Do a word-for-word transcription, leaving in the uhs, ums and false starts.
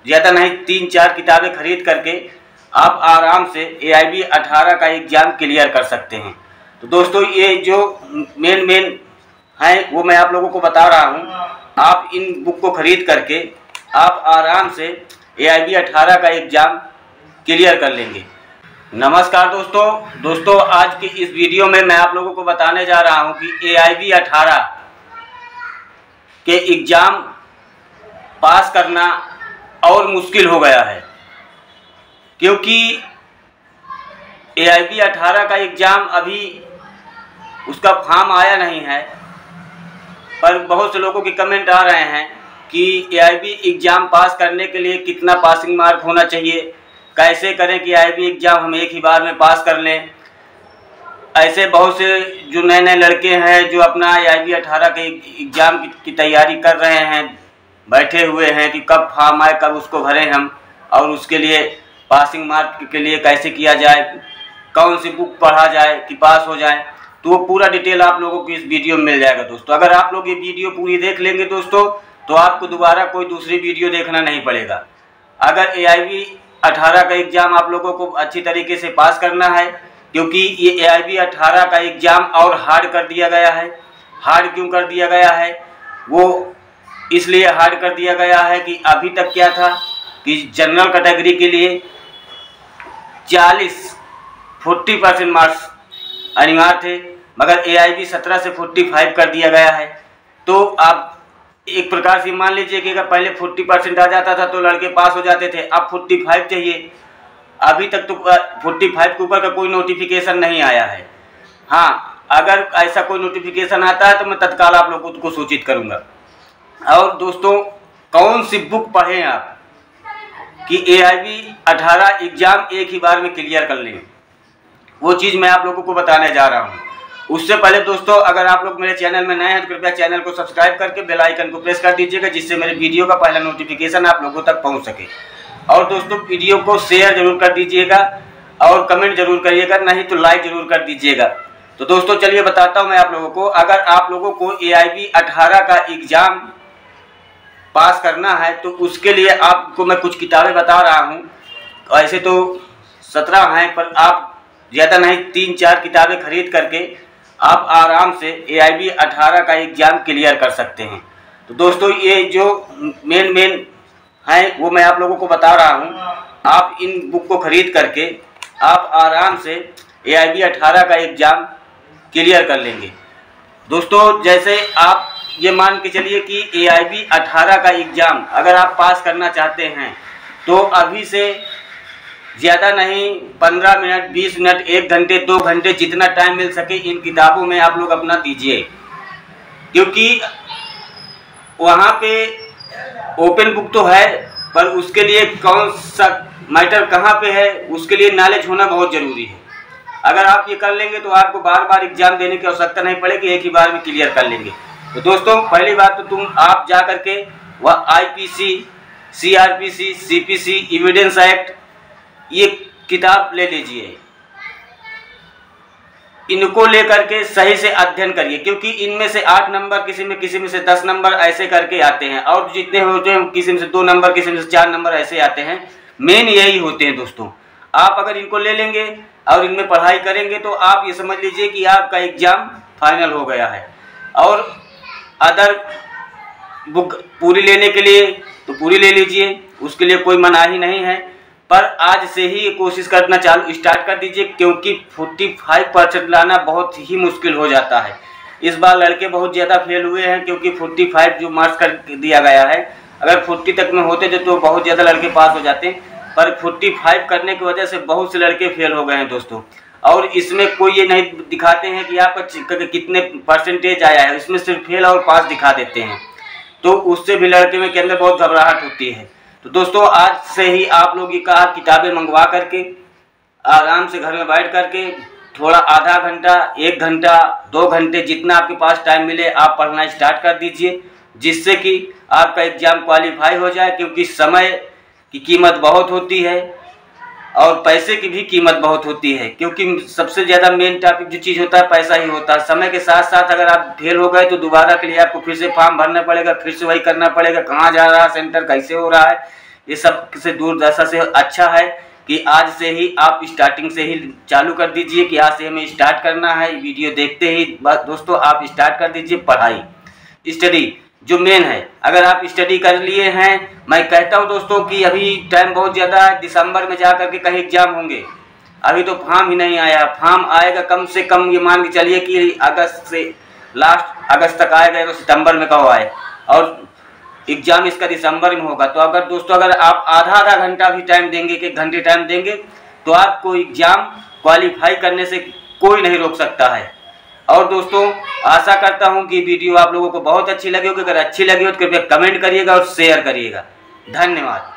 ज़्यादा नहीं तीन चार किताबें खरीद करके आप आराम से ए आई बी अठारह का एग्ज़ाम क्लियर कर सकते हैं। तो दोस्तों ये जो मेन मेन हैं वो मैं आप लोगों को बता रहा हूँ। आप इन बुक को खरीद करके आप आराम से ए आई बी अठारह का एग्ज़ाम क्लियर कर लेंगे। नमस्कार दोस्तों दोस्तों आज की इस वीडियो में मैं आप लोगों को बताने जा रहा हूं कि ए आई बी अठारह के एग्ज़ाम पास करना और मुश्किल हो गया है, क्योंकि ए आई बी अठारह का एग्ज़ाम अभी उसका फॉर्म आया नहीं है। पर बहुत से लोगों के कमेंट आ रहे हैं कि ए आई बी एग्ज़ाम पास करने के लिए कितना पासिंग मार्क होना चाहिए, कैसे करें कि ए आई बी एग्ज़ाम हम एक ही बार में पास कर लें। ऐसे बहुत से जो नए नए लड़के हैं जो अपना ए आई बी अठारह के एग्ज़ाम की, की तैयारी कर रहे हैं, बैठे हुए हैं कि कब फॉर्म आए कब उसको भरें हम, और उसके लिए पासिंग मार्क के लिए कैसे किया जाए, कौन सी बुक पढ़ा जाए कि पास हो जाए। तो वो पूरा डिटेल आप लोगों को इस वीडियो में मिल जाएगा दोस्तों। अगर आप लोग ये वीडियो पूरी देख लेंगे दोस्तों तो आपको दोबारा कोई दूसरी वीडियो देखना नहीं पड़ेगा। अगर ए आई बी अठारह का एग्ज़ाम आप लोगों को अच्छी तरीके से पास करना है, क्योंकि ये ए आई बी अठारह का एग्ज़ाम और हार्ड कर दिया गया है। हार्ड क्यों कर दिया गया है? वो इसलिए हार्ड कर दिया गया है कि अभी तक क्या था कि जनरल कैटेगरी के लिए चालीस फोर्टी परसेंट मार्क्स अनिवार्य थे, मगर ए आई बी सत्रह से पैंतालीस कर दिया गया है। तो आप एक प्रकार से मान लीजिए कि अगर पहले चालीस परसेंट आ जाता था तो लड़के पास हो जाते थे, अब पैंतालीस चाहिए। अभी तक तो पैंतालीस के ऊपर का कोई नोटिफिकेशन नहीं आया है। हाँ, अगर ऐसा कोई नोटिफिकेशन आता है तो मैं तत्काल आप लोगों को सूचित करूंगा। और दोस्तों कौन सी बुक पढ़ें आप कि ए आई बी अठारह एग्ज़ाम एक ही बार में क्लियर कर लें, वो चीज़ मैं आप लोगों को बताने जा रहा हूँ। उससे पहले दोस्तों अगर आप लोग मेरे चैनल में नए हैं तो कृपया चैनल को सब्सक्राइब करके बेल आइकन को प्रेस कर दीजिएगा, जिससे मेरे वीडियो का पहला नोटिफिकेशन आप लोगों तक पहुंच सके। और दोस्तों वीडियो को शेयर जरूर कर दीजिएगा और कमेंट जरूर करिएगा, नहीं तो लाइक जरूर कर दीजिएगा। तो दोस्तों चलिए बताता हूँ मैं आप लोगों को। अगर आप लोगों को ए आई बी अठारह का एग्ज़ाम पास करना है तो उसके लिए आपको मैं कुछ किताबें बता रहा हूँ। ऐसे तो सत्रह हैं, पर आप ज़्यादा नहीं तीन चार किताबें खरीद करके आप आराम से ए आई बी अठारह का एग्ज़ाम क्लियर कर सकते हैं। तो दोस्तों ये जो मेन मेन हैं वो मैं आप लोगों को बता रहा हूँ। आप इन बुक को खरीद करके आप आराम से ए आई बी अठारह का एग्ज़ाम क्लियर कर लेंगे। दोस्तों जैसे आप ये मान के चलिए कि ए आई बी अठारह का एग्ज़ाम अगर आप पास करना चाहते हैं तो अभी से ज़्यादा नहीं पंद्रह मिनट बीस मिनट एक घंटे दो घंटे जितना टाइम मिल सके इन किताबों में आप लोग अपना दीजिए, क्योंकि वहाँ पे ओपन बुक तो है पर उसके लिए कौन सा मैटर कहाँ पे है उसके लिए नॉलेज होना बहुत ज़रूरी है। अगर आप ये कर लेंगे तो आपको बार बार एग्ज़ाम देने की आवश्यकता नहीं पड़ेगी, एक ही बार में क्लियर कर लेंगे। तो दोस्तों पहली बात तो तुम आप जा करके वह I P C, C R P C, C P C, evidence act ये किताब ले लीजिए। इनको लेकर के सही से अध्ययन करिए, क्योंकि इनमें से आठ नंबर किसी में किसी में से दस नंबर ऐसे करके आते हैं, और जितने होते हैं किसी में से दो नंबर किसी में से चार नंबर ऐसे आते हैं। मेन यही होते हैं दोस्तों। आप अगर इनको ले लेंगे और इनमें पढ़ाई करेंगे तो आप ये समझ लीजिए कि आपका एग्ज़ाम फाइनल हो गया है। और अदर बुक पूरी लेने के लिए तो पूरी ले लीजिए, उसके लिए कोई मनाही नहीं है, पर आज से ही कोशिश करना चालू स्टार्ट कर दीजिए, क्योंकि पैंतालीस परसेंट लाना बहुत ही मुश्किल हो जाता है। इस बार लड़के बहुत ज़्यादा फेल हुए हैं, क्योंकि पैंतालीस जो मार्क्स कर दिया गया है, अगर चालीस तक में होते थे तो बहुत ज़्यादा लड़के पास हो जाते, पर पैंतालीस करने की वजह से बहुत से लड़के फेल हो गए हैं दोस्तों। और इसमें कोई ये नहीं दिखाते हैं कि आपका कितने परसेंटेज आया है, इसमें सिर्फ फेल और पास दिखा देते हैं, तो उससे भी लड़के में के अंदर बहुत घबराहट होती है। तो दोस्तों आज से ही आप लोग ये कहा किताबें मंगवा करके आराम से घर में बैठ करके थोड़ा आधा घंटा एक घंटा दो घंटे जितना आपके पास टाइम मिले आप पढ़ना स्टार्ट कर दीजिए, जिससे कि आपका एग्ज़ाम क्वालिफाई हो जाए। क्योंकि समय की कीमत बहुत होती है और पैसे की भी कीमत बहुत होती है, क्योंकि सबसे ज़्यादा मेन टॉपिक जो चीज़ होता है पैसा ही होता है। समय के साथ साथ अगर आप फेल हो गए तो दोबारा के लिए आपको फिर से फॉर्म भरना पड़ेगा, फिर से वही करना पड़ेगा, कहाँ जा रहा है सेंटर, कैसे हो रहा है, ये सब से दूरदर्शा से अच्छा है कि आज से ही आप स्टार्टिंग से ही चालू कर दीजिए कि आज से हमें स्टार्ट करना है। वीडियो देखते ही बस दोस्तों आप स्टार्ट कर दीजिए पढ़ाई, स्टडी जो मेन है। अगर आप स्टडी कर लिए हैं, मैं कहता हूँ दोस्तों कि अभी टाइम बहुत ज़्यादा है, दिसंबर में जा कर के कहीं एग्ज़ाम होंगे। अभी तो फॉर्म ही नहीं आया, फॉर्म आएगा कम से कम ये मान के चलिए कि अगस्त से लास्ट अगस्त तक आएगा, तो सितंबर में कब आए, और एग्ज़ाम इसका दिसंबर में होगा। तो अगर दोस्तों अगर आप आधा आधा घंटा भी टाइम देंगे, एक घंटे टाइम देंगे, तो आपको एग्ज़ाम क्वालिफाई करने से कोई नहीं रोक सकता है। और दोस्तों आशा करता हूं कि वीडियो आप लोगों को बहुत अच्छी लगी होगी। अगर अच्छी लगी हो तो कृपया कमेंट करिएगा और शेयर करिएगा। धन्यवाद।